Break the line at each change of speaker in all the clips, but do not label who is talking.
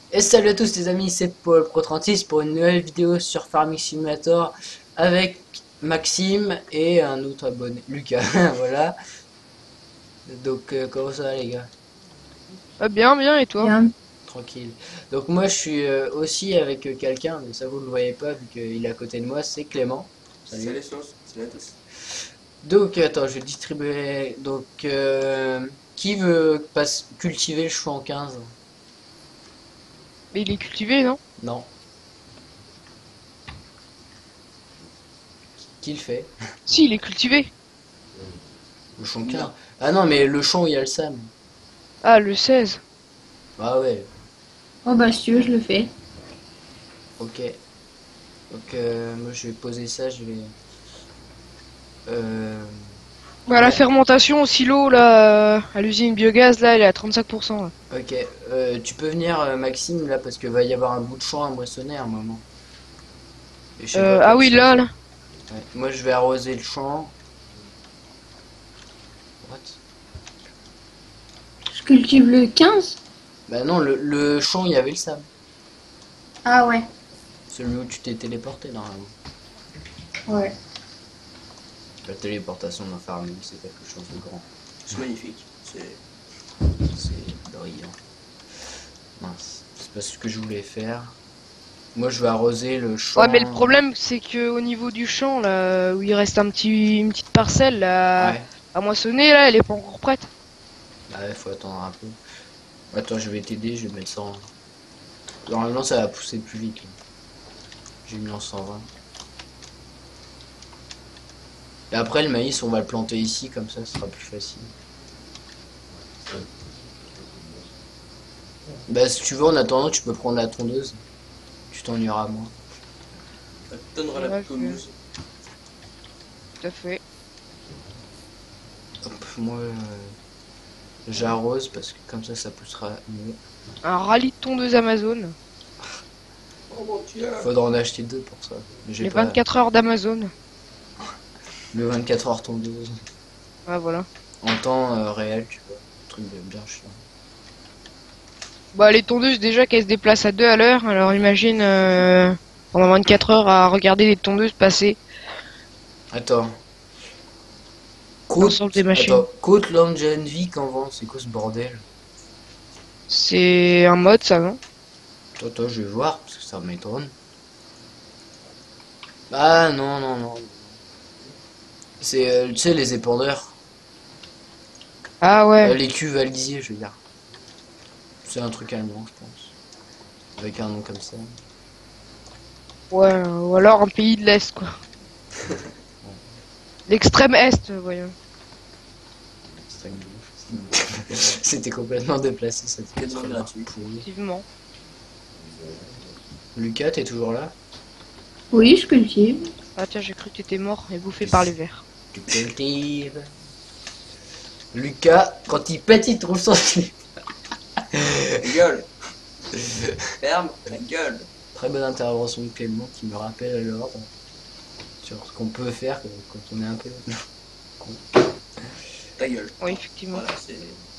Et salut à tous les amis, c'est Paul Pro36 pour une nouvelle vidéo sur Farming Simulator avec Maxime et un autre abonné, Lucas. Voilà. Donc comment ça va les gars?
Ah, bien, bien, et toi?
Bien.
Tranquille. Donc moi je suis aussi avec quelqu'un, mais ça vous le voyez pas vu qu'il est à côté de moi, c'est Clément.
C'est
Salut.
les sauces, salut à tous.
Donc attends, je vais distribuer. Donc qui veut cultiver le chou en 15?
Mais il est cultivé, non?
Non. Qui le fait?
Si, il est cultivé.
Le champ 15. Ah non, mais le champ où il y a le Sam.
Ah, le 16.
Ah ouais,
Oh bah si tu veux, je le fais.
ok. Donc moi je vais poser ça, je vais...
Bah, la
Ouais,
fermentation au silo, là, à l'usine biogaz, là, elle est à 35%. Là.
ok. Tu peux venir Maxime là parce que va y avoir un bout de champ à moissonner à un moment. Et je sais pas
Ah
quand
oui,
ça va.
là.
Ouais. Moi je vais arroser le champ. What?
Je cultive le 15.
Bah non, le champ il y avait le Sam.
Ah ouais.
Celui où tu t'es téléporté normalement.
Ouais.
La téléportation d'un farming c'est quelque chose de grand.
C'est magnifique. C'est
C'est brillant. Mince. C'est pas ce que je voulais faire. Moi je vais arroser le champ.
Ouais, mais le problème, c'est que au niveau du champ, là, où il reste une petite parcelle, là,
Ouais.
à moissonner, là, elle est pas encore prête.
Bah ouais, faut attendre un peu. Attends, je vais t'aider, je vais mettre ça en... Normalement, ça va pousser plus vite. Là. J'ai mis en 120. Et après, le maïs, on va le planter ici, comme ça, ce sera plus facile. Bah, si tu veux, en attendant, tu peux prendre la tondeuse. Tu t'ennuieras moins.
ça te donnera la
Ouais,
pelouse.
tout à fait.
Hop, moi, j'arrose parce que comme ça poussera mieux.
Un rallye de tondeuse Amazon.
Oh mon dieu.
Faudra en acheter deux pour ça. Mais j'ai
Les
pas
24 heures d'Amazon.
le 24 heures tondeuse.
Ah, voilà.
En temps réel, tu vois. Truc de bien chiant.
Bah, les tondeuses, déjà, qu'elles se déplacent à 2 à l'heure. Alors, imagine, pendant 24 heures à regarder les tondeuses passer
Attends.
l'ensemble des machines.
Côte Langenvik en vent, c'est quoi ce bordel?
C'est un mode, ça, non?
Attends, je vais voir, parce que ça m'étonne. Ah non, non, non. C'est, tu sais, les épandeurs.
Ah ouais.
Les cuves à lisier, je veux dire. C'est un truc allemand, je pense. Avec un nom comme ça.
Ouais, ou alors un pays de l'Est, quoi. L'extrême Est, voyons.
Extrême gauche. C'était complètement déplacé cette
Quasiment
remarque
gratuit.
pourrie.
Effectivement.
Lucas, t'es toujours là?
Oui, je cultive.
Ah tiens, j'ai cru que t'étais mort et bouffé par les vers.
Tu cultives. Lucas, quand il pète, il trouve son slip.
Gueule. Ferme la gueule.
Très bonne intervention de Clément qui me rappelle à l'ordre sur ce qu'on peut faire quand on est un peu con.
Ta gueule.
Oui, effectivement.
Voilà, c'est.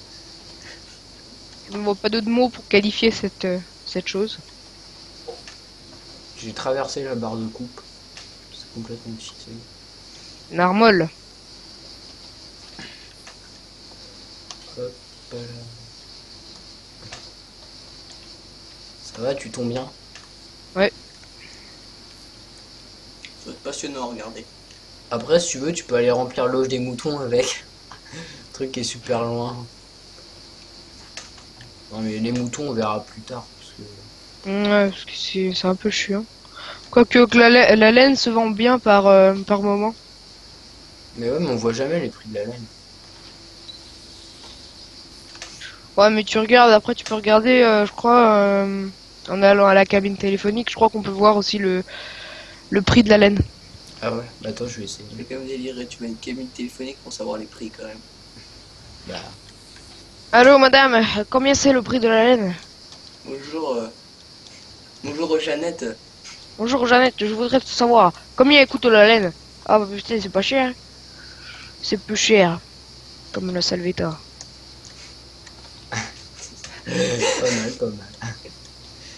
Je ne vois pas d'autres mots pour qualifier cette chose.
J'ai traversé la barre de coupe. C'est complètement fixé.
Une armole.
Hop là. Ça va, tu tombes bien?
Ouais.
Ça va être passionnant à regarder.
Après, si tu veux, tu peux aller remplir l'auge des moutons avec. Le truc qui est super loin. Non mais les moutons, on verra plus tard. Parce que...
Ouais, parce que c'est un peu chiant. Quoique que la laine se vend bien par moment.
Mais ouais, mais on voit jamais les prix de la laine.
Ouais, mais tu regardes, après tu peux regarder, je crois, en allant à la cabine téléphonique, je crois qu'on peut voir aussi le prix de la laine.
Ah ouais, bah attends, je vais essayer.
C'est quand même déliré, tu mets une cabine téléphonique pour savoir les prix quand même.
Bah,
Allô madame, combien c'est le prix de la laine?
Bonjour, bonjour Jeannette.
Bonjour Jeannette, je voudrais savoir combien coûte la laine? Ah bah putain, c'est pas cher. C'est peu cher. Comme la Salvetta.
pas mal, pas mal.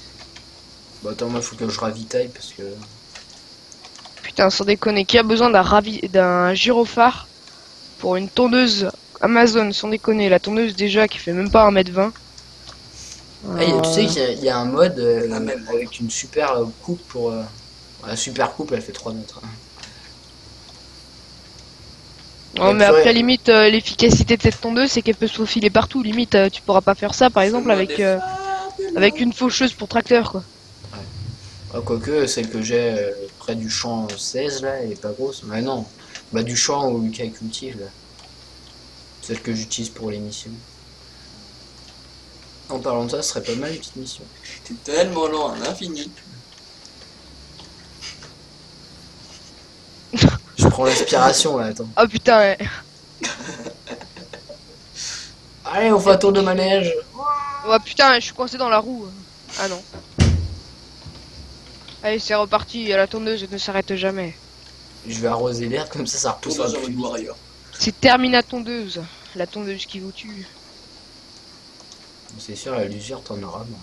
Bon, attends, moi, faut que je ravitaille parce que.
Putain, sans déconner, qui a besoin d'un gyrophare pour une tondeuse Amazon, sans déconner, la tondeuse déjà qui fait même pas 1m20.
Ah, tu sais qu'il y a un mode
Ah, même.
avec une super coupe pour. La super coupe, elle fait 3 mètres.
Non,
Ouais,
mais
purée.
après, limite, l'efficacité de cette tondeuse, c'est qu'elle peut se faufiler partout. Limite, tu pourras pas faire ça, par exemple, avec une faucheuse pour tracteur, quoi.
Ah, quoique, celle que j'ai près du champ 16, là, elle est pas grosse. Mais non, bah du champ où Lucas cultive, là. Celle que j'utilise pour les missions. En parlant de ça, ce serait pas mal une petite mission.
T'es tellement lent à l'infini.
Je prends l'aspiration, là, attends.
Oh putain, ouais.
Allez, on fait un tour de manège.
Oh putain, je suis coincé dans la roue. Ah non. Allez, c'est reparti, la tondeuse ne s'arrête jamais.
Je vais arroser l'air, comme ça repoussera
Tondeuse en
plus
mode
vite.
warrior.
C'est Termina tondeuse, la tondeuse qui vous tue.
C'est sûr, à l'usure, t'en auras marre.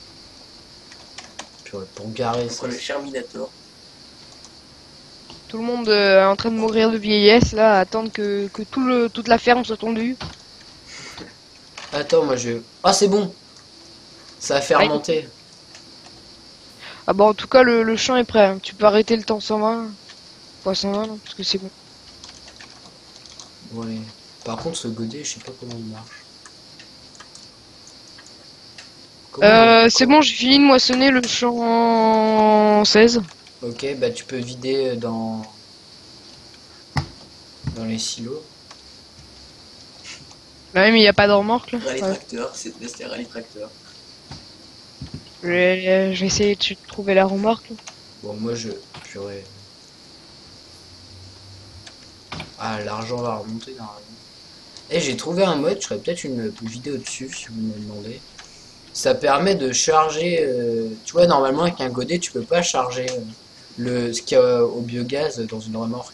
Purée, pour garer ça.
Contre le Terminator.
Tout le monde est en train de mourir de vieillesse, là, à attendre que toute la ferme soit tondue.
Attends, moi je. Ah, c'est bon! Ça a fermenté.
Ah bah en tout cas, le champ est prêt, hein. Tu peux arrêter le temps 120. Pas 120, non, parce que c'est bon.
Ouais. Par contre, ce godet, je sais pas comment il marche.
C'est bon, j'ai fini de moissonner le champ 16.
Ok, bah tu peux vider dans les silos.
Bah oui, mais il n'y a pas de remorque, là.
Rallye
Ouais.
tracteur, c'est rallye tracteur.
Je vais essayer de trouver la remorque, là.
Bon, moi je. Purée. Ah, l'argent va remonter dans la. Et j'ai trouvé un mode, je ferai peut-être une vidéo dessus si vous me le demandez. Ça permet de charger. Tu vois, normalement avec un godet, tu peux pas charger ce qu'il y a au biogaz dans une remorque.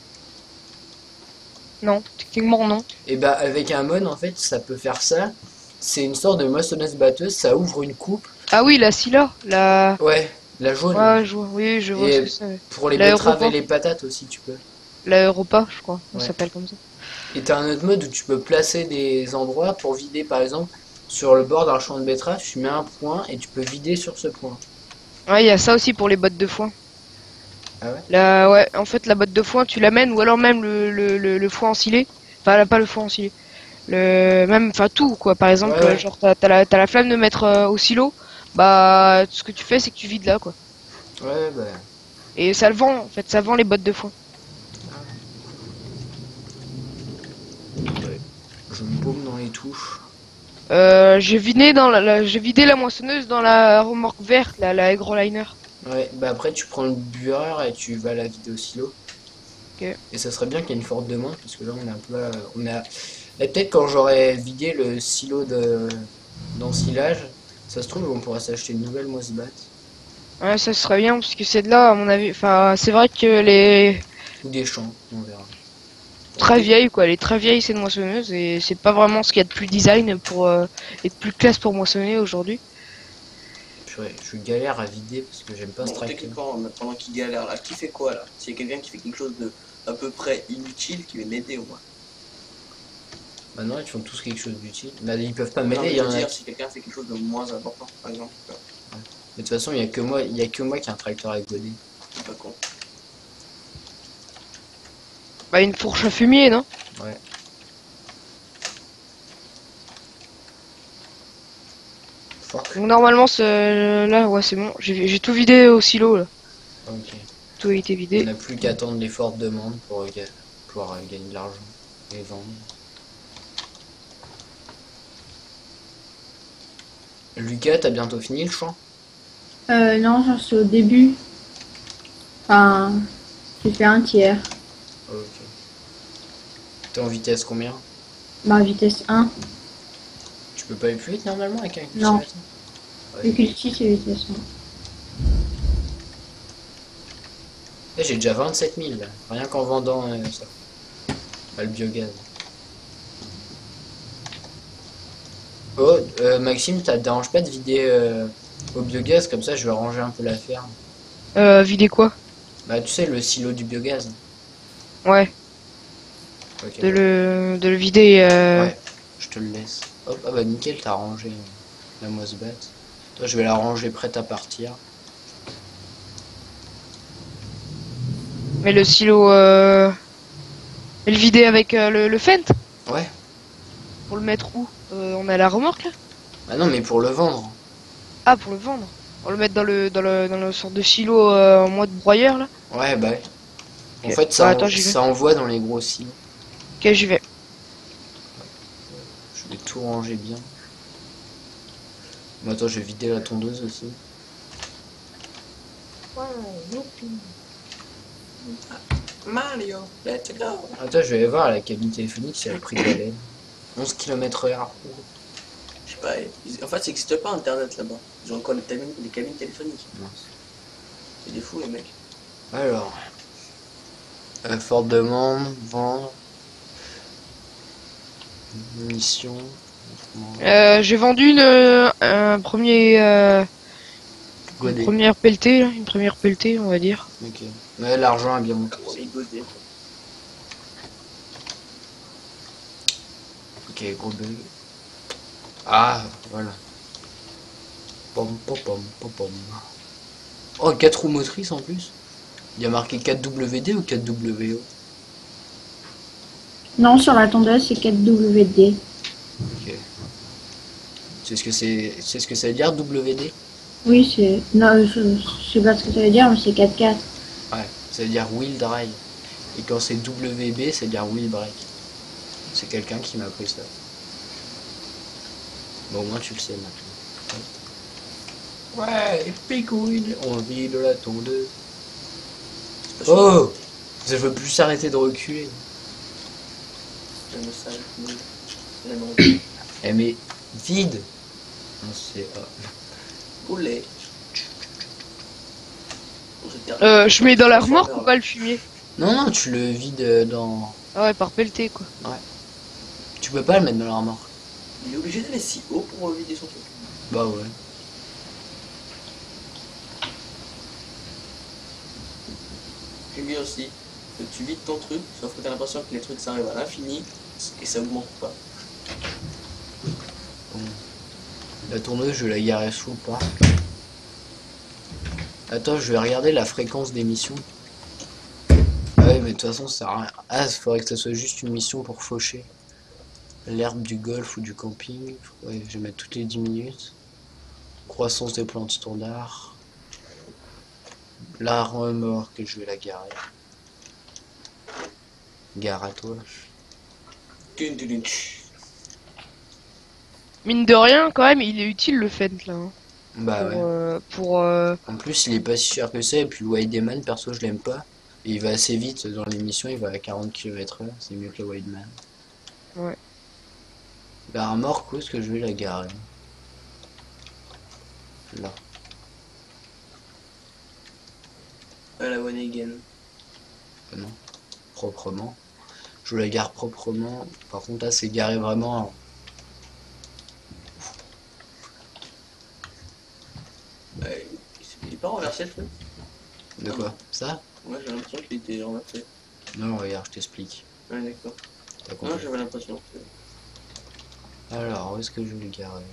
Non, techniquement, non.
Et bah, avec un mode, en fait, ça peut faire ça. C'est une sorte de moissonneuse-batteuse, ça ouvre une coupe.
Ah oui, la Scylla, la...
Ouais, la jaune.
Ouais, je vois, oui, je vois
Et
ce que c'est.
pour les
La
betteraves et
Europa.
les patates aussi, tu peux.
La Europa, je crois, on
Ouais.
s'appelle comme ça.
Et t'as un autre mode où tu peux placer des endroits pour vider, par exemple, sur le bord d'un champ de betterave, tu mets un point et tu peux vider sur ce point.
Ouais, il y a ça aussi pour les bottes de foin.
Ah ouais?
Ouais, en fait, la botte de foin, tu l'amènes, ou alors même le foin ensilé. Enfin, pas le foin ensilé. Enfin, tout, quoi. Par exemple,
Ouais, ouais.
genre, t'as la flamme de mettre au silo. Bah, ce que tu fais, c'est que tu vides là, quoi.
Ouais, bah.
Et ça le vend, en fait, ça vend les bottes de foin.
Je me paume dans les touches.
J'ai vidé la moissonneuse dans la remorque verte, la Agroliner.
Ouais, bah après tu prends le bueur et tu vas la vider au silo.
Ok.
Et ça serait bien qu'il y ait une forte demande parce que là on est un peu. Et peut-être quand j'aurai vidé le silo d'ensilage, ça se trouve on pourra s'acheter une nouvelle moisse-batte.
Ouais, ça serait bien, parce que c'est de là, à mon avis. Enfin, c'est vrai que les
Ou des champs, on verra.
très vieilles, quoi. Les très vieilles, c'est une moissonneuse, et c'est pas vraiment ce qu'il y a de plus design pour et de plus classe pour moissonner aujourd'hui.
Purée, je galère à vider parce que j'aime pas ce
Bon,
tracteur.
techniquement, pendant qu'il galère là, qui fait quoi là? S'il y a quelqu'un qui fait quelque chose de à peu près inutile, qui va m'aider au moins.
Maintenant ils font tous quelque chose d'utile. Bah, ils peuvent pas
Non,
m'aider,
mais
il
je
y
veux
en a.
dire, si quelqu'un fait quelque chose de moins important, par exemple,
De toute façon, il y a que moi qui a un tracteur avec godet.
c'est pas con.
Bah, une fourche à fumier, non?
Ouais. Fuck.
Donc normalement, là, ouais, c'est bon. J'ai tout vidé au silo, là.
Ok.
Tout a été
On
vidé.
n'a plus qu'à attendre les fortes demandes pour pouvoir gagner de l'argent et vendre. Lucas, t'as bientôt fini le champ?
Non, j'en suis au début. Enfin, j'ai fait un tiers.
Ok. T'es en vitesse combien?
Bah, vitesse 1.
Tu peux pas aller plus vite normalement avec un
Non.
cultivateur?
Le
Ouais.
culti, c'est vitesse 1.
Eh, j'ai déjà 27 000 là, rien qu'en vendant ça. Bah, le biogaz. Oh, Maxime, ça te dérange pas de vider au biogaz, comme ça je vais ranger un peu la ferme.
Vider quoi?
Bah tu sais, le silo du biogaz.
Ouais,
Ok,
de le vider.
ouais, je te le laisse. Hop, ah bah nickel, t'as rangé la moisse batte. Toi, je vais la ranger prête à partir.
Mais le silo, et le vider avec le Fent
Ouais.
pour le mettre où? On a la remorque là?
Bah non, mais pour le vendre.
Ah, pour le vendre. On le mettre dans le sorte de silo en mode broyeur là.
Ouais, bah ouais. En
Ok.
fait,
Bah, attends, j'y vais.
ça envoie dans les gros silos.
Ok, j'y vais.
Je vais tout ranger bien. Bon, attends, je vais vider la tondeuse aussi.
Mario, let's go.
Attends, je vais aller voir la cabine téléphonique si elle a pris de la laine. 11 km/h.
Je sais pas, en fait, ça n'existe pas internet là-bas. Ils ont encore les cabines téléphoniques.
Mince.
C'est des fous les mecs.
Alors, forte demande, vendre, munitions.
J'ai vendu un premier,
Godé.
première pelletée, là, une première pelletée, on va dire.
Ok. Mais l'argent a bien monté.
Pour les godets.
Ok, gros bug. Ah, voilà. Pom pom pom pom pom. Oh, 4 roues motrices en plus. Il y a marqué 4WD ou 4WO?
Non, sur la tondeuse, c'est 4WD.
Ok. C'est ce que ça veut dire WD?
Oui, c'est... Non, je sais pas ce que ça veut dire, mais c'est 4x4.
Ouais, ça veut dire wheel drive. Et quand c'est WB, ça veut dire wheel brake. C'est quelqu'un qui m'a appris ça. Bon, au moins tu le sais maintenant. Ouais, épique wheel, on vit de la tondeuse. Oh! Je veux plus s'arrêter de reculer.
Le message, nul. La non.
Eh mais, vide! Non, c'est...
Poulet.
Je mets dans la remorque ou pas le fumier?
Non, non, tu le vides dans...
Ah ouais, par pelletée quoi.
Tu peux pas le mettre dans la remorque.
Il est obligé d'aller si haut pour vider son truc.
Bah ouais.
J'aime bien aussi que tu vides ton truc, sauf que t'as l'impression que les trucs s'arrivent à l'infini et ça augmente pas.
Bon. La tourneuse, je vais la garer sous le parc. Attends, je vais regarder la fréquence d'émission. Ah ouais, mais de toute façon, ça sert à rien. Ah, il faudrait que ça soit juste une mission pour faucher. L'herbe du golf ou du camping. Ouais, je vais mettre toutes les 10 minutes. Croissance des plantes standards. La remorque, que je vais la garer. Gare à toi.
Dun, dun, dun.
Mine de rien, quand même, il est utile le Fent là. Hein.
Bah ouais.
Pour
En plus, il est pas si cher que ça. Et puis le Wideman, perso, je l'aime pas. Et il va assez vite dans l'émission. Il va à 40 km/h. C'est mieux que le Wideman.
Ouais.
La remorque, où est-ce que je vais la garer? Là.
À la one again.
Non. Proprement. Je la gare proprement. Par contre, là, c'est garé vraiment.
Ouais, il est pas renversé le truc.
De quoi? Ça?
Moi j'ai l'impression qu'il était renversé.
Non, regarde, je t'explique.
Ouais, d'accord.
T'as
Moi
compris?
j'avais l'impression que.
Alors, où est-ce que je vais le garer?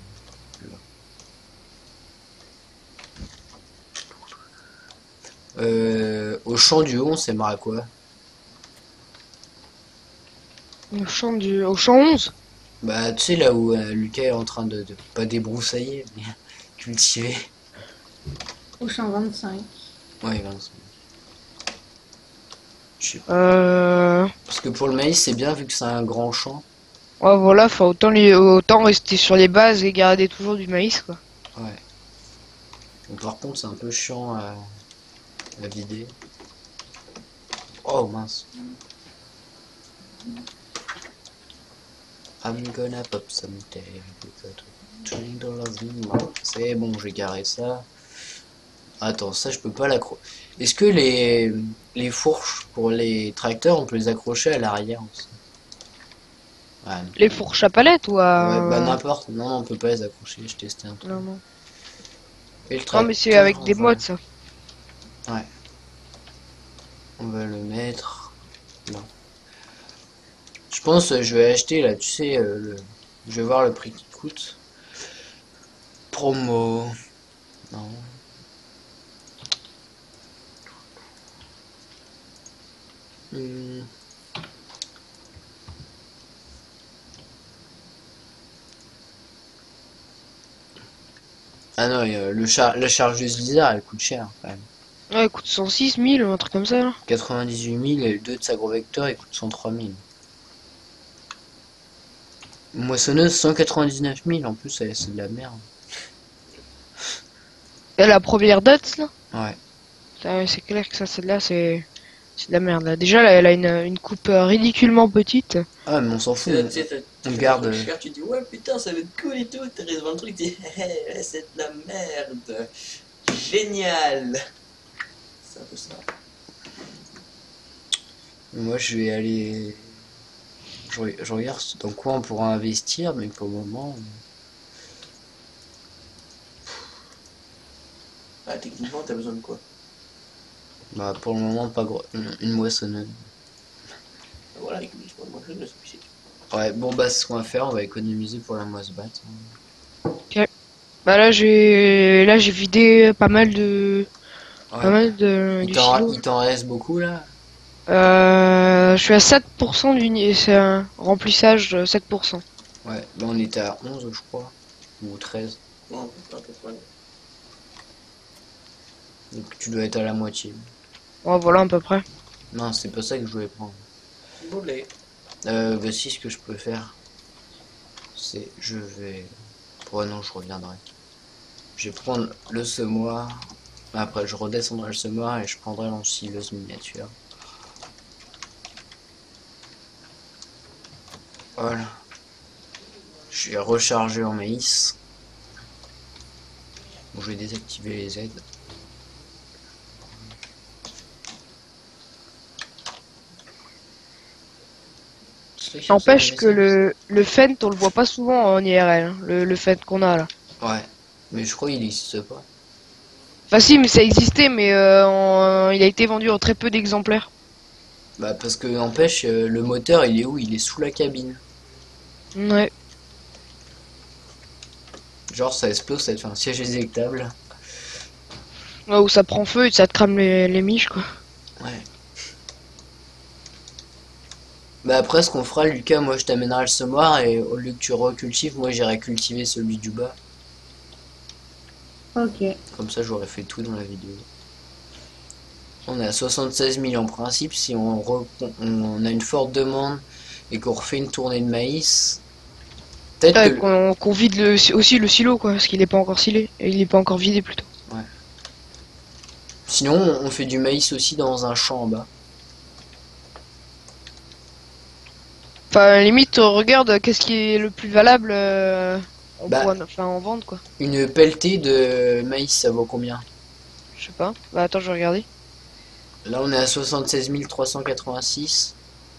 Là. Au champ du haut, on s'aimerait à quoi?
au champ 11.
Bah, tu sais, là où Lucas est en train de pas débroussailler, mais cultiver.
Au champ 25.
Ouais, 25. Je sais pas.
Ouais,
Parce que pour le maïs, c'est bien vu que c'est un grand champ.
voilà, faut autant rester sur les bases et garder toujours du maïs quoi.
Ouais. Donc, par contre, c'est un peu chiant à vider. Oh mince. I'm gonna pop some tape. C'est bon, j'ai garé ça. Attends, ça je peux pas l'accrocher. Est-ce que les fourches pour les tracteurs, on peut les accrocher à l'arrière aussi? Ouais,
Les fourches à palette ou à...
ouais, bah n'importe. Non, on peut pas les accrocher. Je testais un truc.
Non, non.
Et le
Non, mais c'est
tracteur,
avec des
voilà.
mods, ça.
On va le mettre. Non. Je pense je vais acheter là, tu sais, je vais voir le prix qui coûte. Promo. Non. Hmm. Ah non, la chargeuse Lisa, elle coûte cher quand même.
Ouais, il coûte 106 000, un truc comme ça, là.
98 000 et le 2 de sa gros vecteur, il coûte 103 000. Moissonneuse 199 000 en plus, c'est de la merde.
Et la première date, là.
Ouais.
C'est clair que ça, celle-là, c'est de la merde, là. Déjà, là, elle a une coupe ridiculement petite.
Ah mais on s'en fout,
Tu sais,
on
tu fais
garde.
des trucs chers, tu dis ouais putain ça va être cool et tout, t'arrives devant le truc, tu dis c'est de la merde. Génial. C'est un peu ça.
Moi je vais aller. Je regarde dans quoi on pourra investir, mais pour le moment.
Ah, techniquement t'as besoin de quoi?
Bah pour le moment pas gros. Une moissonneuse.
Voilà, économiquement, moi je le sais.
Ouais, bon bah c'est ce qu'on va faire, on va économiser pour la moisse-batte.
Bah là j'ai vidé pas mal de
Ouais.
du silo.
Il t'en reste beaucoup là?
Je suis à 7% c'est un remplissage de 7%.
Ouais, bah on était à 11 je crois. Ou 13.
Non, à peu près.
Donc tu dois être à la moitié.
Ouais, voilà à peu près.
Non, c'est pas ça que je voulais prendre.
Voler.
Bah si, ce que je peux faire, c'est je vais. Ouais non, je reviendrai. Je vais prendre le semoir. Après, je redescendrai le semoir et je prendrai l'ensileuse miniature. Voilà. Je vais recharger en maïs. Bon, je vais désactiver les aides.
N'empêche que le Fent, on le voit pas souvent en IRL, hein, le Fent qu'on a là.
Ouais, mais je crois qu'il n'existe pas.
Enfin si, mais ça existait, mais il a été vendu en très peu d'exemplaires.
Bah parce que n'empêche, le moteur il est où? Il est sous la cabine.
Ouais.
Genre ça explose, ça te fait un siège éjectable.
Ouais, où ça prend feu et ça te crame les miches, quoi.
Ouais. Bah après ce qu'on fera Lucas, moi je t'amènerai le semoir et au lieu que tu recultives, moi j'irai cultiver celui du bas.
Ok.
Comme ça j'aurais fait tout dans la vidéo. On est à 76 000 en principe, si on a une forte demande et qu'on refait une tournée de maïs. Peut-être
Ouais,
que...
qu'on vide aussi le silo, quoi, parce qu'il est pas encore scellé. Et il est pas encore vidé, plutôt.
Ouais. Sinon on fait du maïs aussi dans un champ en bas.
Enfin, limite, regarde qu'est-ce qui est le plus valable
Bah.
en vente, quoi.
Une pelletée de maïs, ça vaut combien?
Je sais pas. Bah attends, je vais regarder.
Là, on est à 76 386.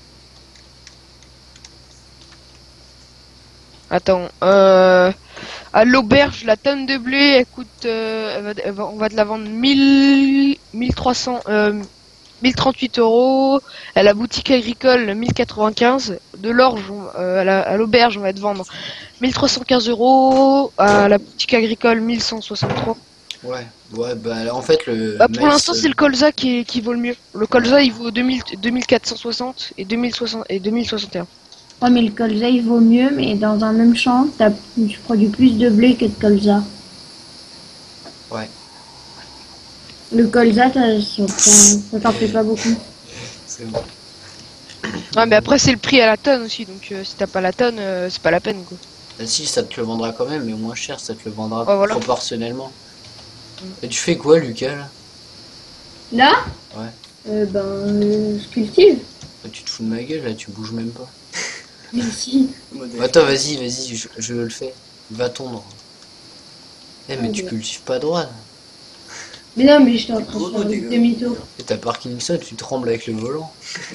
Attends, à l'auberge, la tonne de blé, elle coûte, on va te la vendre 1300, 1038 euros. À la boutique agricole, 1095. De l'orge, à l'auberge, on va te vendre 1315 euros. À la boutique agricole, 1163.
Ouais, ouais, bah là, en fait, le
Bah, pour
maïs,
l'instant, c'est le colza qui vaut le mieux. Le colza, il vaut 2460 et 2060 et 2061.
Ouais, mais le colza il vaut mieux, mais dans un même champ, tu produis plus de blé que de colza.
Ouais.
Le colza, ça t'en fait pas beaucoup.
C'est bon.
Ouais, mais après, c'est le prix à la tonne aussi. Donc, si t'as pas la tonne, c'est pas la peine, quoi.
Bah, si, ça te le vendra quand même, mais moins cher, ça te le vendra
Ouais, voilà.
proportionnellement. Et tu fais quoi, Lucas, là?
Là
Ouais.
Je cultive.
Bah, tu te fous de ma gueule, là, tu bouges même pas.
Mais si.
Attends, vas-y, je le fais. Va tondre. Eh, mais tu
Ok.
cultives pas droit, là.
Mais non, mais je suis en train de faire des demi-tours.
Et t'as Parkinson, tu trembles avec le volant.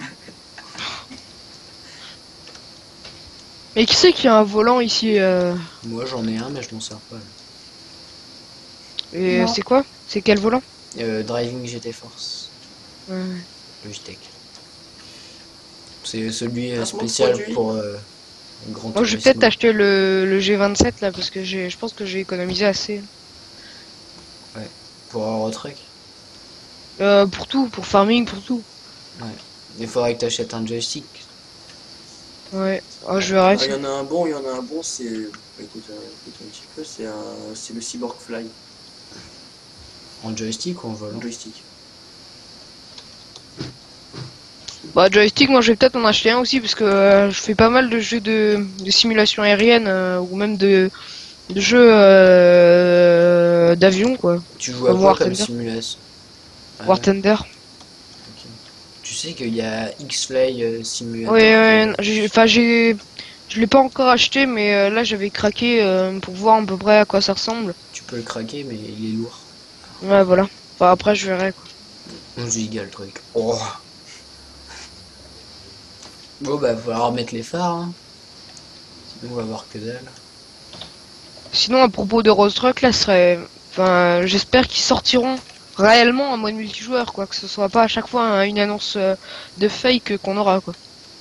Mais qui c'est qui a un volant ici
Moi, j'en ai un, mais je m'en sers pas, là.
Et
Non.
c'est quoi? C'est quel volant?
Driving GT Force,
Ouais.
Logitech. C'est celui
Placement de
spécial
produit.
pour Grand
Moi, je vais
Turismo.
peut-être acheter le G27 là parce que je pense que j'ai économisé assez.
Pour Eurotruck.
Pour tout, pour farming, pour tout.
Il faudrait que tu achètes un joystick.
Ouais. Oh, je verrai.
Ah, il y en a un bon, c'est. Écoute, écoute un petit peu, c'est le Cyborg Fly,
En joystick ou en volant?
le joystick.
Bah joystick, moi je vais peut-être en acheter un aussi parce que je fais pas mal de jeux de simulation aérienne ou même de jeux d'avion quoi.
Tu joues à
Comme
quoi
War
comme
Thunder.
simulation? Ah,
War Thunder.
ok. Tu sais qu'il y a X-Fly Simulator.
Ouais, ouais, enfin je l'ai pas encore acheté mais là j'avais craqué pour voir à peu près à quoi ça ressemble.
Tu peux le craquer, mais il est lourd.
Ouais voilà. Enfin après je verrai quoi.
11 gigas le truc. Oh. Bon bah, va falloir remettre les phares. Hein. Sinon, on va voir que dalle.
Sinon à propos de Rose Truck là enfin j'espère qu'ils sortiront réellement en mode multijoueur quoi, que ce soit pas à chaque fois hein, une annonce de fake qu'on aura quoi.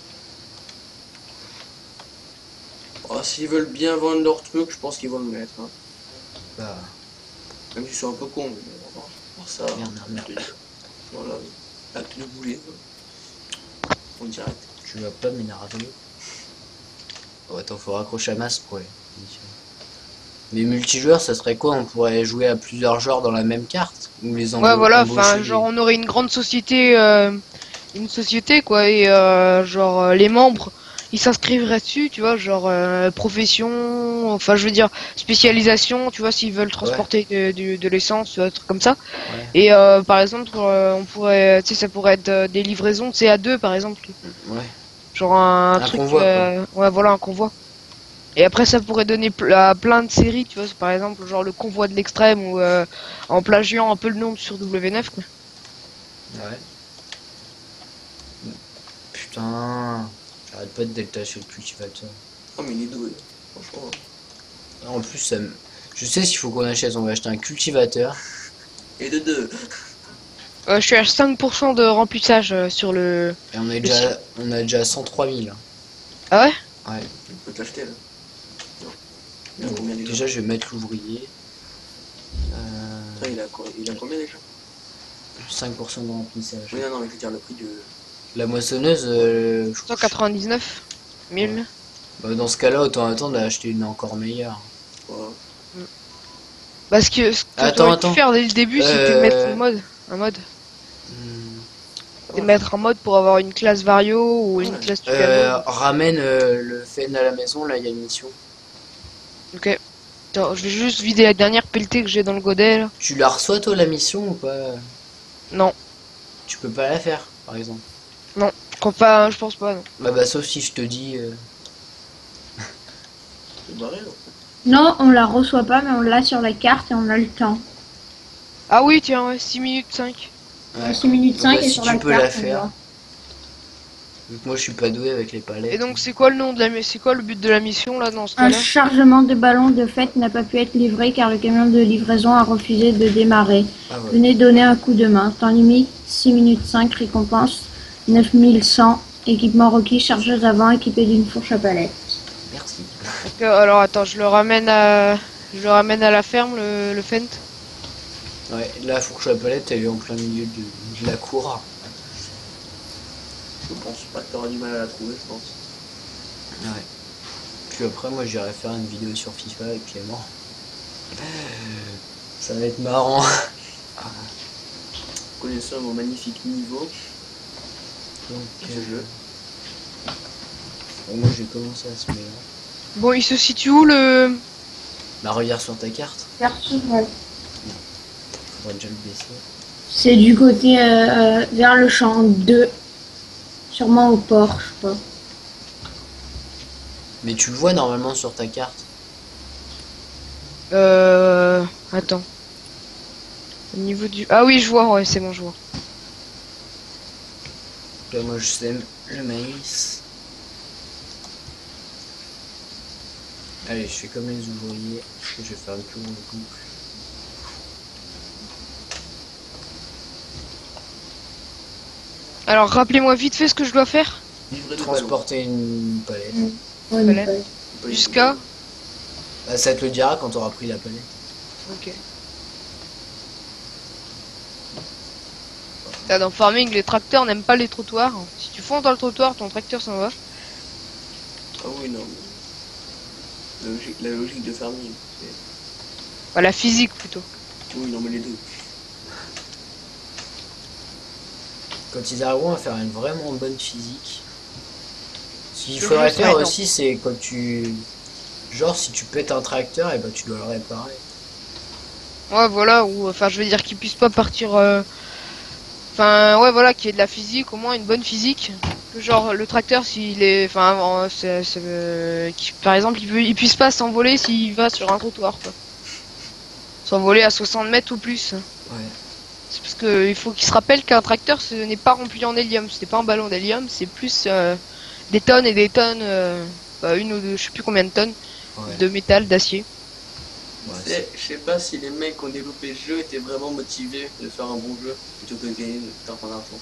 Oh, s'ils veulent bien vendre leur truc, je pense qu'ils vont le mettre. Hein.
Bah,
Même s'ils sont un peu cons, mais bon, pour ça.
merde, merde, merde.
Voilà, acte de boulet. On direct.
Tu vas pas m'énerver. Oh, attends, faut raccrocher à masque, ouais. Mais multijoueur, ça serait quoi? On pourrait jouer à plusieurs joueurs dans la même carte? Ou les
Ouais voilà,
embaucher
enfin
des-
genre on aurait une grande société, une société quoi et genre les membres ils s'inscriveraient dessus, tu vois, genre profession, enfin je veux dire spécialisation, tu vois, s'ils veulent transporter de l'essence, tu vois, un truc comme ça.
Ouais.
Et par exemple on pourrait, tu sais, ça pourrait être des livraisons, tu sais, à deux par exemple,
Ouais.
genre un
Un
truc,
convoi,
ouais voilà un convoi. Et après ça pourrait donner à plein de séries, tu vois, par exemple genre le convoi de l'extrême ou en plagiant un peu le nom sur W9 quoi.
Ouais. Putain. J'arrête pas de détacher le cultivateur.
Oh, mais il est doué, franchement.
En plus, ça me... Je sais s'il faut qu'on achète. On va acheter un cultivateur.
Et de deux.
Je suis à 5% de remplissage sur le...
Et on
Le
on a déjà 103 000. Hein.
Ah ouais?
Ouais.
Tu peux te l'acheter là. Non. Il a
Donc,
combien déjà,
déjà, je vais mettre l'ouvrier.
Ah, il a combien déjà?
5% de remplissage.
Oui, non, mais je veux dire le prix de.
La moissonneuse,
199 000.
bah, dans ce cas-là, autant attendre d'acheter une encore meilleure.
Voilà.
Parce que ce que
Attends,
t'aurais
attends.
pu faire dès le début, c'était mettre un mode.
Hmm.
C'était mettre un mode pour avoir une classe Vario ou une
Ouais.
classe Tucano.
Ramène le Fen à la maison, là, il y a une mission.
Ok. Attends, je vais juste vider la dernière pelletée que j'ai dans le godet là.
Tu la reçois, toi, la mission, ou pas?
Non.
Tu peux pas la faire, par exemple.
Je pense pas, non.
Bah, sauf si je te dis...
C'est barré là.
Non, on la reçoit pas, mais on l'a sur la carte et on a le temps.
Ah oui, tiens, ouais, 6 minutes 5.
Ouais.
6 minutes 5
Bah,
et
si
sur
tu
la
peux
carte.
la
on
faire.
voit.
Donc moi, je suis pas doué avec les palettes.
Et donc c'est quoi le nom de c'est quoi le but de la mission là dans ce
Un
cas-là?
chargement de ballon de fête n'a pas pu être livré car le camion de livraison a refusé de démarrer.
Ah, ouais.
Venez donner un coup de main. Temps limite 6 minutes 5, récompense 9100. Équipement requis, chargeuse avant équipée d'une fourche à palette.
Merci.
Alors attends, je le ramène à la ferme le Fent.
Ouais, la fourche à palette, elle est en plein milieu de la cour.
Je pense pas que t'auras du mal à la trouver, je pense.
Ouais. Puis après, moi, j'irai faire une vidéo sur FIFA avec Clément. Ça va être marrant.
Connaissant mon magnifique niveau
Donc,
de ce jeu.
moi, j'ai commencé à ce moment.
Bon, il se situe où le...
Bah, regarde sur ta carte.
Ouais.
Faudrait déjà le baisser.
C'est du côté vers le champ 2. Sûrement au port, je sais pas.
Mais tu le vois normalement sur ta carte.
Attends. Au niveau du... Ah oui, je vois, ouais, c'est bon, je vois.
Là, moi, je sème le maïs. Allez, je fais comme les ouvriers. Je vais faire le tour de boucle.
Alors rappelez-moi vite fait ce que je dois faire.
Livrer de ballons.
Transporter une palette.
Ouais,
Voilà.
une palette.
Jusqu'à.
Bah, ça te le dira quand t'auras pris la palette.
Ok. Là, dans Farming, les tracteurs n'aiment pas les trottoirs. Si tu fonces dans le trottoir, ton tracteur s'en va.
Ah oui, non. La logique de farming.
Enfin, la physique plutôt.
Oui, non, mais les deux.
Quand ils arriveront à faire une vraiment bonne physique. Ce qu'il
Le
faudrait
jeu sera
faire
énorme.
aussi, c'est quand tu... Genre, si tu pètes un tracteur, et ben tu dois le réparer.
Ouais, voilà. Ou enfin, je veux dire qu'ils puissent pas partir. Enfin, ouais, voilà, qu'il y ait de la physique, au moins une bonne physique. Que genre le tracteur, s'il est, enfin, par exemple, il puisse pas s'envoler s'il va sur un trottoir, quoi. S'envoler à 60 mètres ou plus.
Ouais.
C'est parce que il faut qu'il se rappelle qu'un tracteur, ce n'est pas rempli en hélium, c'est pas un ballon d'hélium, c'est plus des tonnes et des tonnes, une ou deux, je sais plus combien de tonnes
Ouais.
de métal, d'acier.
Ouais,
Je sais pas si les mecs qui ont développé ce jeu étaient vraiment motivés de faire un bon jeu plutôt que de gagner de l'argent.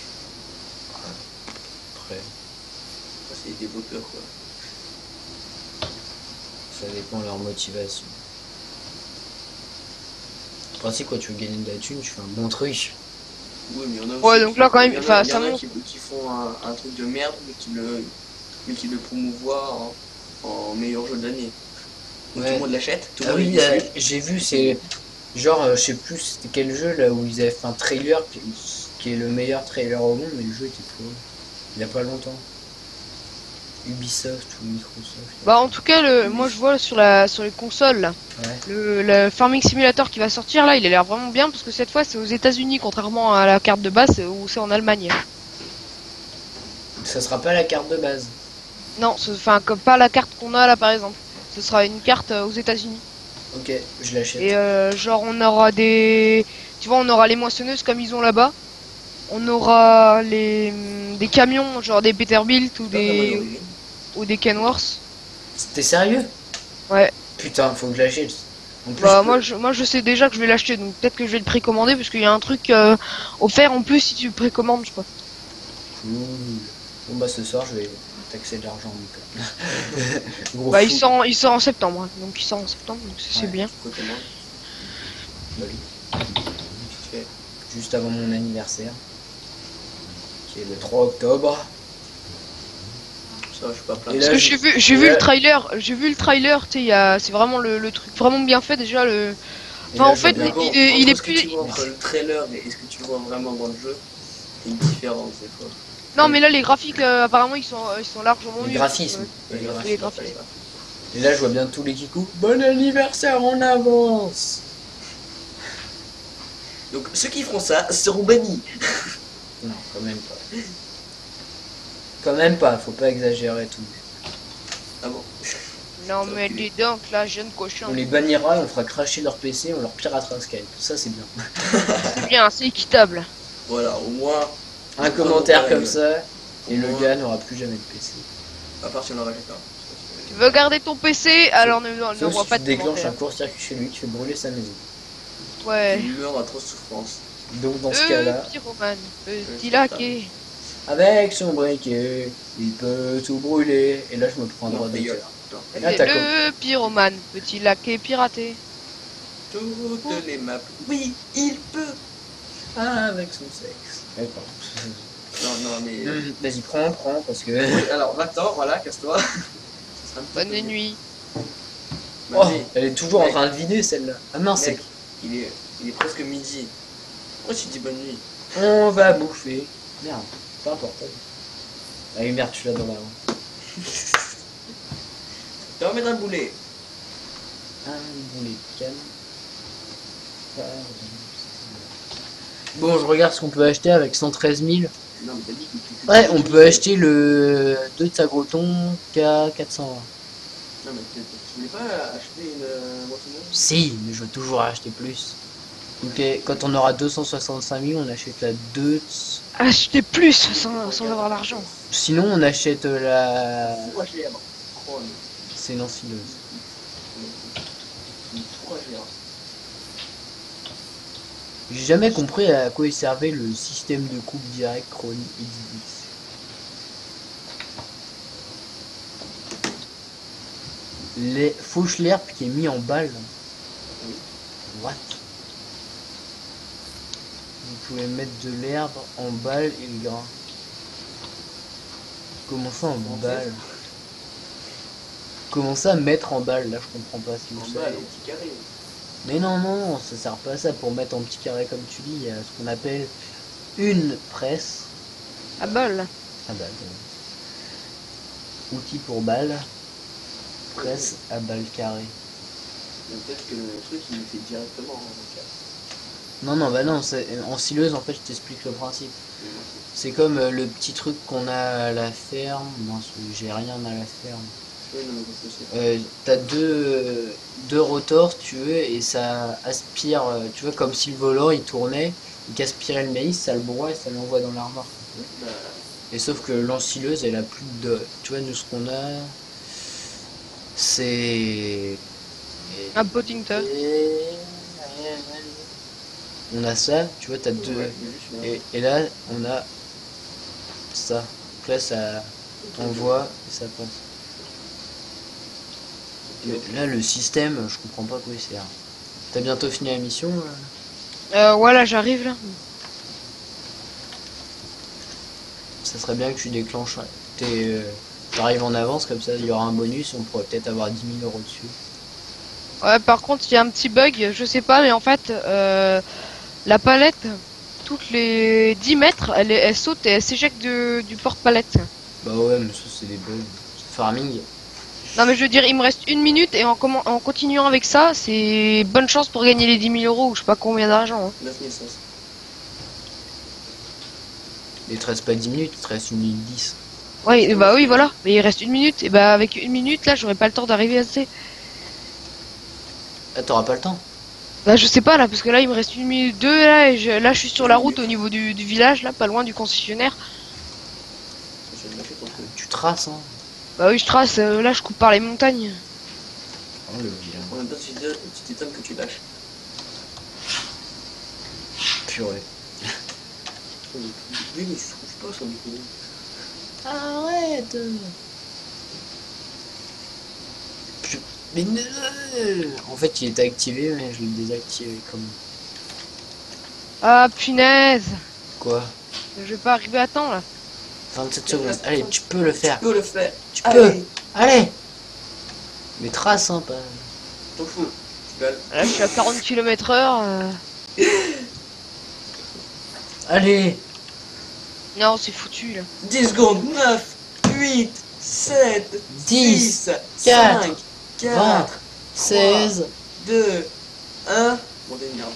après,
Enfin, c'est les développeurs quoi.
ça dépend de leur motivation. En principe, quand tu veux gagner de la thune, tu fais un bon truc.
Oui, mais il y en a
Ouais,
aussi
donc là, quand même,
il y en a-
enfin,
il y
ça
en a
montre.
qui font un truc de merde mais qui le promouvoient en meilleur jeu de l'année. Donc
Ouais.
tout le monde l'achète, tout le
Ah
monde
oui,
est déçu.
j'ai vu, c'est genre, je sais plus c'était quel jeu là où ils avaient fait un trailer qui est le meilleur trailer au monde, mais le jeu était pourri. Il y a pas longtemps. Ubisoft ou Microsoft.
Bah, en tout cas, moi je vois sur les consoles, là,
Ouais.
le Farming Simulator qui va sortir là, il a l'air vraiment bien parce que cette fois c'est aux États-Unis, contrairement à la carte de base où c'est en Allemagne.
Ça sera pas la carte de base.
Non, enfin, comme pas la carte qu'on a là par exemple. Ce sera une carte aux États-Unis.
Ok, je l'achète.
Et genre on aura des, tu vois, on aura les moissonneuses comme ils ont là-bas. On aura des camions, genre des Peterbilt ou des Kenworth.
T'es sérieux?
Ouais.
Putain, faut que je l'achète. En plus,
Bah moi je sais déjà que je vais l'acheter, donc peut-être que je vais le précommander parce qu'il y a un truc offert en plus si tu le précommandes, je crois.
cool. Bon bah ce soir je vais taxer de l'argent mon pote. Gros
Bah
fou.
il sort en septembre, hein. Donc il sort en septembre, donc c'est
Ouais.
bien.
Quoi, comment
Bah oui,
tu fais
juste avant mon anniversaire. Qui est le 3 octobre.
Ça, je suis pas plein.
Et
Parce
là,
que j'ai vu
là-
le trailer, tu sais, c'est vraiment le truc vraiment bien fait déjà le.
Et
Enfin,
là,
en
je vois
fait,
bien-
il est
ce que
plus.
tu vois entre le trailer et ce que tu vois vraiment dans le jeu, il y a une différence des fois.
Non, mais là les graphiques apparemment ils sont largement
les
mieux.
graphismes.
Les
Les
graphismes,
les
après,
graphismes.
Et là je vois bien tous les kikous. Bon anniversaire en avance.
Donc ceux qui feront ça seront bannis.
Non, quand même pas. Quand même pas, faut pas exagérer tout.
Ah bon.
Non mais dis donc là jeune cochon.
On les bannira, on fera cracher leur PC, on leur piratera Skype. Ça c'est bien.
C'est bien, c'est équitable.
Voilà, au moins,
Un commentaire
voilà,
comme ça, et le
Ouais.
gars n'aura plus jamais de PC.
à part si on en rajoute un.
Tu veux garder ton PC, alors ne
Sauf
vois
si
pas
tu
de
déclenches un
commentaires.
court-circuit chez lui qui fait brûler sa maison.
Ouais.
Il meurt à trop de souffrance.
Donc dans ce cas-là,
Pyromane, petit
Ouais,
laqué.
avec son briquet, il peut tout brûler. Et là je me prends un droit
Non, ta gueule.
d'auteur.
Attends.
Ah, t'as
Le pyromane, petit laqué piraté.
Toutes les maps. Oui, il peut.
Ah, avec son sexe. Ouais, pardon.
Non, mais.
Vas-y, prends, parce que...
Oui, alors va-t'en, voilà, casse-toi. Ça sera un petit
Bonne
peu mieux.
nuit.
Bah,
Oh,
mais,
elle est toujours en
mec.
train de vider celle-là. Ah non, c'est...
mec, il est presque midi. Pourquoi tu dis bonne nuit?
On va bouffer. Merde, c'est pas important. Ah oui, merde, tu l'as dans la main.
Tu vas mettre un boulet.
Un boulet de canne. Pardon. Bon, je regarde ce qu'on peut acheter avec 113 000.
Non, mais t'as dit que tu.
Ouais, on peut acheter le 2 de Sagroton K420.
Non, mais tu voulais pas acheter une moissonneuse?
Si, mais je veux toujours acheter plus. Ok, quand on aura 265 000, on achète la 2.
Acheter plus sans avoir l'argent.
Sinon, on achète la
Pourquoi je l'ai avant? Pourquoi
c'est l'enfileuse. J'ai jamais compris à quoi il servait le système de coupe direct Chrome XDX. Les fauche l'herbe qui est mis en balle.
Oui.
What? Vous pouvez mettre de l'herbe en balle et le grain. Comment ça en balle? Comment ça mettre en balle? Là je comprends pas si vous
En
savez.
bas, au petit carré.
Mais non, non, ça sert pas à ça. Pour mettre en petit carré comme tu dis, il y a ce qu'on appelle une presse.
À balle.
Ah bah, outil pour balle. Presse à balle carrée.
Mais peut-être que le truc il le fait directement en cas.
Non, non, bah non, en sileuse, en fait, je t'explique le principe. C'est comme le petit truc qu'on a à la ferme. Non, j'ai rien à la ferme.
Oui, non, mais ça, c'est-
T'as deux rotors, si tu veux, et ça aspire, tu vois, comme si le volant il tournait, il aspirait le maïs, ça le broie et ça l'envoie dans la remorque.
Bah,
Et sauf que l'ensileuse, elle a plus de. Tu vois, nous, ce qu'on a, c'est.
Un Pottington.
On a ça, tu vois, t'as deux.
ouais, mais juste,
Et là, on a ça. Donc là, ça envoie et ça passe. Là, le système, je comprends pas à quoi il sert. T'as bientôt fini la mission
Voilà, j'arrive là.
Ça serait bien que tu déclenches. T'arrives en avance, comme ça, il y aura un bonus, on pourrait peut-être avoir 10 000 € dessus.
Ouais, par contre, il y a un petit bug, je sais pas, mais en fait, la palette, toutes les 10 mètres, elle saute et elle s'éjecte du porte-palette.
Bah ouais, mais ça, c'est des bugs. C'est farming.
Non, mais je veux dire, il me reste 1 minute et en continuant avec ça, c'est bonne chance pour gagner les 10 000 € ou je sais pas combien d'argent. Hein.
9500.
Il te reste pas 10 minutes, il te reste 1 minute 10.
Ouais, et bah oui, voilà, mais il reste 1 minute, et bah avec 1 minute là, j'aurais pas le temps d'arriver à C.
Ah, t'auras pas le temps.
Bah je sais pas là, parce que là il me reste 1 minute 2 là, et là je suis sur la route au niveau du village là, pas loin du concessionnaire.
J'ai lâché ton truc.
Tu traces, hein.
Bah oui, je trace, là je coupe par les montagnes.
Oh, le vilain.
En même temps, tu t'étonnes que tu lâches.
Purée.
Oui, mais tu trouves pas ça du coup.
Arrête. Mais en fait, il était activé, mais je l'ai désactivé comme.
Ah punaise,
Quoi?
je vais pas arriver à temps là.
27 secondes. Allez, tu peux le faire.
Tu peux le faire.
Tu peux.
Allez,
Allez. Mais trace, hein, pas.
t'en fous. Tu vas-
Là je suis à 40 km/h.
Allez.
Non, c'est foutu là.
10 secondes. 9, 8, 7,
10,
6,
4,
5,
20,
4,
16.
2, 1. Bon, t'as une garde.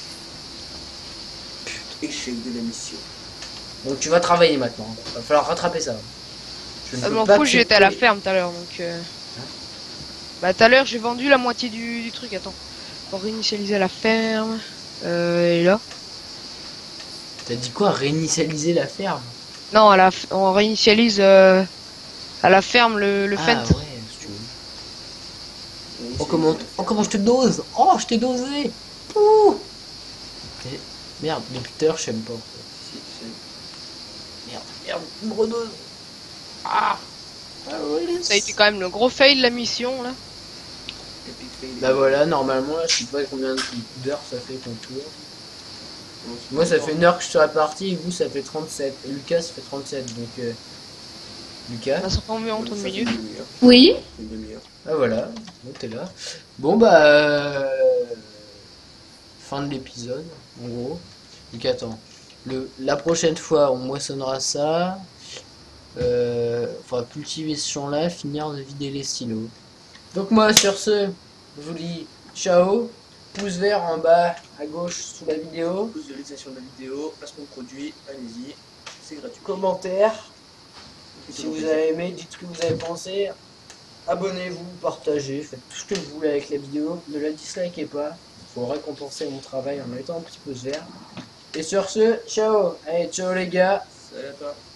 Échec de la mission.
Donc tu vas travailler maintenant. Va falloir rattraper ça. Je ne
Ah,
peux
m'en
pas
fous, j'étais à la
accepter-
ferme tout à l'heure donc. Bah tout à l'heure j'ai vendu la moitié du truc, attends. Pour réinitialiser la ferme. Et là.
T'as dit quoi? Réinitialiser la ferme?
Non, on réinitialise à la ferme le
Ah
fent.
ouais, si tu veux. Oh comment je te dose? Oh, je t'ai dosé. Pouh. Et- Merde, depuis tout à l'heure, je t'aime pas. Merde, il me redose. Ah. Ah ouais,
Ça a été quand même le gros fail la mission là.
Bah voilà, normalement, là, je sais pas combien d'heures ça fait qu'on tourne. Moi, ça fait 1 heure que je suis réparti, et vous, ça fait 37. Et Lucas, ça fait 37. Donc, Lucas.
Ça sera mieux en 30 minutes.
Oui.
Une demi-heure.
Ah voilà, bon, t'es là. Bon, bah. Fin de l'épisode, en gros. Donc, attends. La prochaine fois, on moissonnera ça. Faudra cultiver ce champ-là, finir de vider les silos. Donc, moi, sur ce, je vous dis ciao. Pouce vert en bas à gauche sous la vidéo.
Plus de réalisation de la vidéo, placement de produit, allez-y, c'est gratuit.
Commentaire. Si vous avez aimé, dites ce que vous avez pensé. Abonnez-vous, partagez, faites tout ce que vous voulez avec la vidéo. Ne la dislikez pas. Il faut récompenser mon travail en mettant un petit pouce vert. Et sur ce, ciao. Allez, ciao les gars.
Salut à toi.